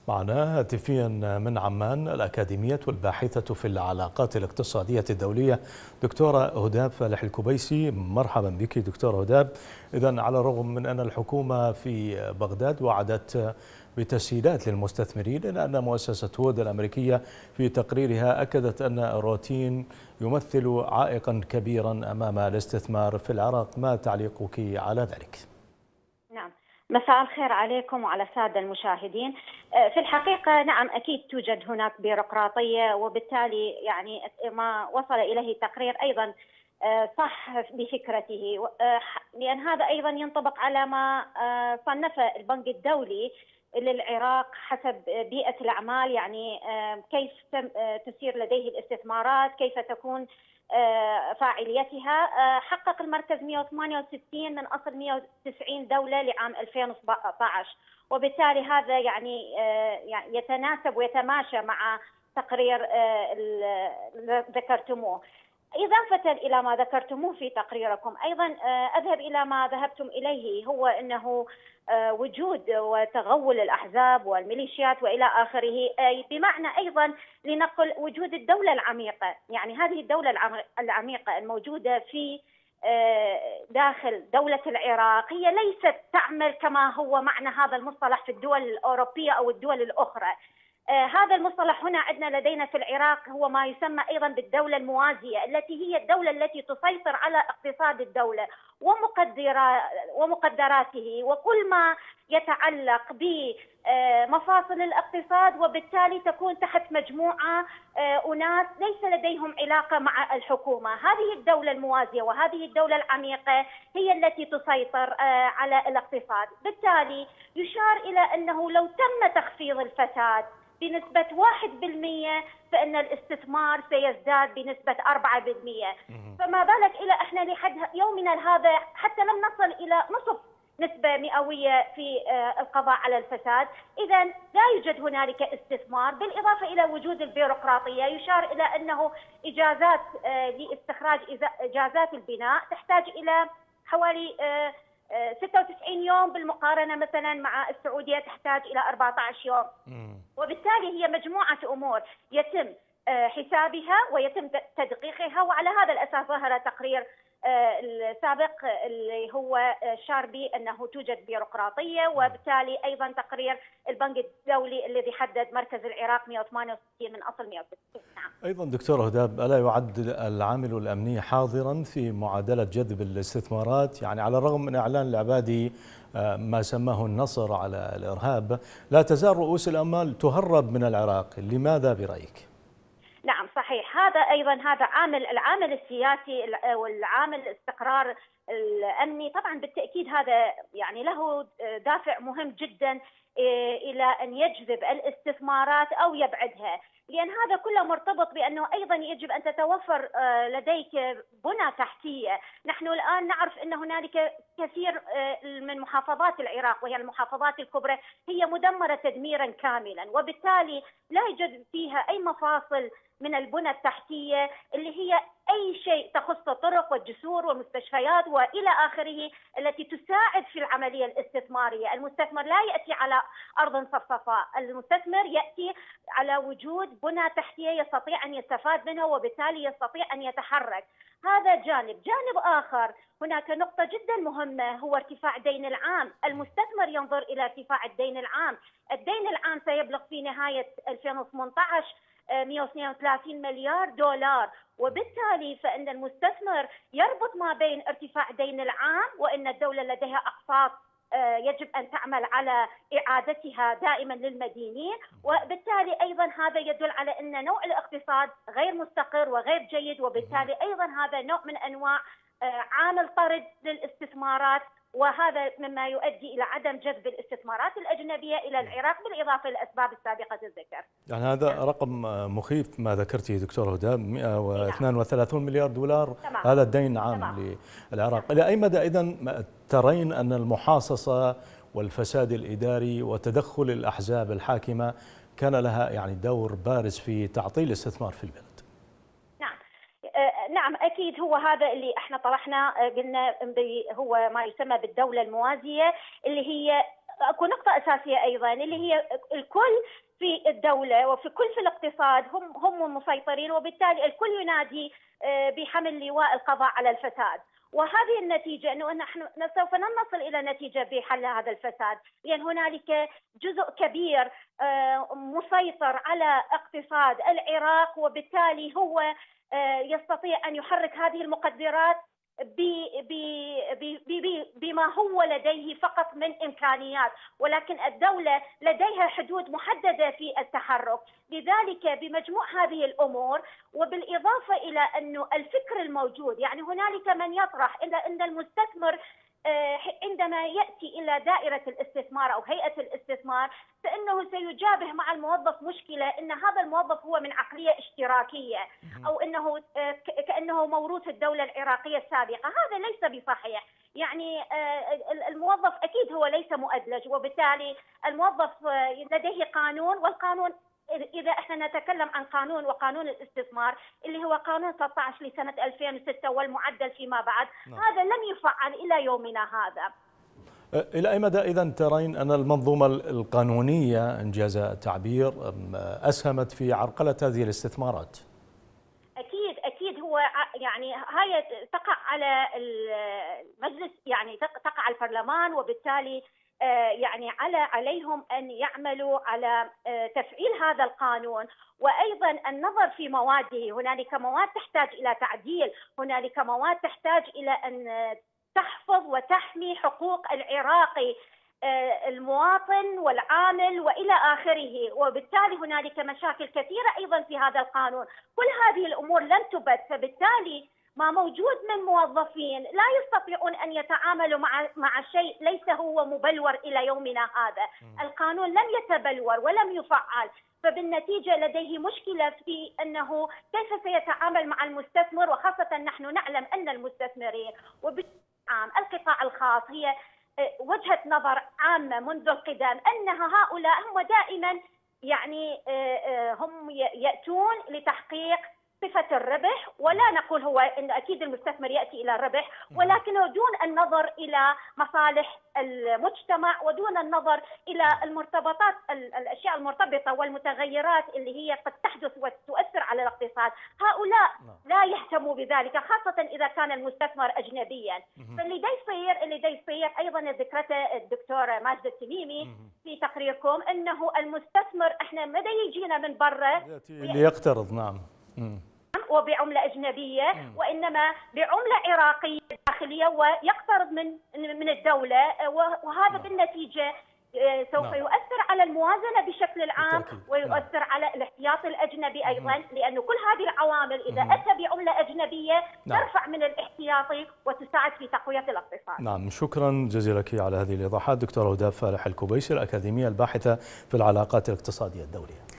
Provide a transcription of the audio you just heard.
معنا هاتفيا من عمان الأكاديمية والباحثة في العلاقات الاقتصادية الدولية دكتورة هداب فالح الكبيسي. مرحبا بك دكتورة هداب. إذن على الرغم من أن الحكومة في بغداد وعدت بتسهيلات للمستثمرين، إلا أن مؤسسة وود الأمريكية في تقريرها أكدت أن الروتين يمثل عائقا كبيرا أمام الاستثمار في العراق. ما تعليقك على ذلك؟ نعم، مساء الخير عليكم وعلى السادة المشاهدين. في الحقيقة نعم أكيد توجد هناك بيروقراطية، وبالتالي يعني ما وصل إليه التقرير أيضا صح بفكرته، لأن هذا أيضا ينطبق على ما صنفه البنك الدولي للعراق حسب بيئة الأعمال، يعني كيف تسير لديه الاستثمارات، كيف تكون فاعليتها. حقق المركز 168 من أصل 190 دولة لعام 2017، وبالتالي هذا يعني يتناسب ويتماشى مع تقرير ذكرتموه. إضافة إلى ما ذكرتموه في تقريركم أيضا أذهب إلى ما ذهبتم إليه، هو أنه وجود وتغول الأحزاب والميليشيات وإلى آخره، بمعنى أيضا لنقل وجود الدولة العميقة. يعني هذه الدولة العميقة الموجودة في داخل دولة العراق هي ليست تعمل كما هو معنى هذا المصطلح في الدول الأوروبية أو الدول الأخرى. هذا المصطلح هنا عندنا لدينا في العراق هو ما يسمى أيضا بالدولة الموازية، التي هي الدولة التي تسيطر على اقتصاد الدولة ومقدراته وكل ما يتعلق بمفاصل الاقتصاد، وبالتالي تكون تحت مجموعة أناس ليس لديهم علاقة مع الحكومة. هذه الدولة الموازية وهذه الدولة العميقة هي التي تسيطر على الاقتصاد. بالتالي يشار إلى أنه لو تم تخفيض الفساد بنسبة 1%، فإن الاستثمار سيزداد بنسبة 4%. فما بالك إلى إحنا لحد يومنا هذا حتى لم نصل إلى نصف نسبة مئوية في القضاء على الفساد. إذا لا يوجد هنالك استثمار، بالإضافة إلى وجود البيروقراطية. يشار إلى أنه إجازات لاستخراج إجازات البناء تحتاج إلى حوالي 96 يوم، بالمقارنة مثلا مع السعودية تحتاج إلى 14 يوم. وبالتالي هي مجموعة أمور يتم حسابها ويتم تدقيقها، وعلى هذا الأساس ظهر تقرير السابق اللي هو شار بي أنه توجد بيروقراطية، وبالتالي أيضا تقرير البنك الدولي الذي حدد مركز العراق 168 من أصل 160. نعم. أيضا دكتور هداب، ألا يعد العامل الأمني حاضرا في معادلة جذب الاستثمارات؟ يعني على الرغم من إعلان العبادي ما سماه النصر على الإرهاب، لا تزال رؤوس الأموال تهرب من العراق. لماذا برأيك؟ نعم صحيح، هذا أيضا هذا العامل السياسي والعامل الاستقرار الأمني. طبعا بالتأكيد هذا يعني له دافع مهم جدا إلى أن يجذب الاستثمارات أو يبعدها، لأن هذا كله مرتبط بأنه أيضا يجب أن تتوفر لديك بنى تحتية. نحن الآن نعرف أن هنالك كثير من محافظات العراق، وهي المحافظات الكبرى، هي مدمرة تدميرا كاملا، وبالتالي لا يوجد فيها أي مفاصل من البنى التحتية اللي هي أي شيء تخص الطرق والجسور والمستشفيات وإلى آخره التي تساعد في العملية الاستثمارية. المستثمر لا يأتي على أرض صفصفاء، المستثمر يأتي على وجود بنى تحتية يستطيع أن يستفاد منها، وبالتالي يستطيع أن يتحرك. هذا جانب آخر، هناك نقطة جدا مهمة هو ارتفاع الدين العام. المستثمر ينظر إلى ارتفاع الدين العام. الدين العام سيبلغ في نهاية 2018 132 مليار دولار، وبالتالي فإن المستثمر يربط ما بين ارتفاع الدين العام وإن الدولة لديها أقساط يجب أن تعمل على إعادتها دائما للمدينين، وبالتالي أيضا هذا يدل على أن نوع الاقتصاد غير مستقر وغير جيد، وبالتالي أيضا هذا نوع من أنواع عامل طرد للاستثمارات، وهذا مما يؤدي إلى عدم جذب الاستثمارات الأجنبية إلى العراق، بالإضافة للأسباب السابقة الذكر. يعني هذا رقم مخيف ما ذكرته دكتور هدى، 132 مليار دولار. تمام. هذا الدين عام للعراق. إلى أي مدى إذن ترين أن المحاصصة والفساد الإداري وتدخل الأحزاب الحاكمة كان لها يعني دور بارز في تعطيل الاستثمار في البلد؟ نعم أكيد، هو هذا اللي احنا طرحنا، قلنا هو ما يسمى بالدولة الموازية، اللي هي اكو نقطة أساسية أيضا اللي هي الكل في الدولة وفي في الاقتصاد هم المسيطرين، وبالتالي الكل ينادي بحمل لواء القضاء على الفساد. وهذه النتيجة أنه نحن سوف لن نصل إلى نتيجة بحل هذا الفساد، لأن هنالك جزء كبير مسيطر على اقتصاد العراق، وبالتالي هو يستطيع أن يحرك هذه المقدرات بما هو لديه فقط من إمكانيات، ولكن الدولة لديها حدود محددة في التحرك. لذلك بمجموع هذه الأمور وبالإضافة إلى أنه الفكر الموجود، يعني هنالك من يطرح أن المستثمر عندما يأتي إلى دائرة الاستثمار أو هيئة الاستثمار فإنه سيجابه مع الموظف مشكلة أن هذا الموظف هو من عقلية اشتراكية، أو أنه كأنه موروث الدولة العراقية السابقة. هذا ليس بصحيح. يعني الموظف أكيد هو ليس مؤدلج، وبالتالي الموظف لديه قانون، والقانون إذا احنا نتكلم عن قانون وقانون الاستثمار اللي هو قانون 13 لسنة 2006 والمعدل فيما بعد، هذا لم يفعل إلى يومنا هذا. إلى أي مدى إذا ترين أن المنظومة القانونية إنجاز التعبير أسهمت في عرقلة هذه الاستثمارات؟ أكيد هو يعني هاي تقع على المجلس، يعني تقع على البرلمان، وبالتالي يعني عليهم أن يعملوا على تفعيل هذا القانون، وأيضا النظر في مواده. هنالك مواد تحتاج إلى تعديل، هنالك مواد تحتاج إلى أن تحفظ وتحمي حقوق العراقي المواطن والعامل وإلى آخره، وبالتالي هنالك مشاكل كثيرة أيضا في هذا القانون. كل هذه الأمور لم تبت، فبالتالي ما موجود من موظفين لا يستطيعون أن يتعاملوا مع شيء ليس هو مبلور إلى يومنا هذا. القانون لم يتبلور ولم يفعل، فبالنتيجة لديه مشكلة في أنه كيف سيتعامل مع المستثمر، وخاصة نحن نعلم أن المستثمرين القطاع الخاص هي وجهة نظر عامة منذ القدم أن هؤلاء هم دائما يعني هم يأتون لتحقيق صفة الربح، ولا نقول هو إن أكيد المستثمر يأتي إلى الربح، ولكنه دون النظر إلى مصالح المجتمع ودون النظر إلى المرتبطات، الأشياء المرتبطة والمتغيرات اللي هي قد تحدث وتؤثر على الاقتصاد. هؤلاء لا يهتموا بذلك، خاصة إذا كان المستثمر أجنبيا. فاللي دا يصير أيضا ذكرته الدكتور ماجد التميمي في تقريركم أنه المستثمر إحنا ما يجينا من برا ليقترض، نعم، وبعملة أجنبية، وإنما بعملة عراقية داخلية ويقترض من الدولة، وهذا بالنتيجة سوف يؤثر على الموازنة بشكل العام، ويؤثر على الاحتياطي الأجنبي أيضا، لأنه كل هذه العوامل إذا أتى بعملة أجنبية ترفع من الاحتياطي وتساعد في تقوية الاقتصاد. نعم، شكرا جزيلا لك على هذه الإيضاحات دكتورة هداب فالح الكبيسي، الأكاديمية الباحثة في العلاقات الاقتصادية الدولية.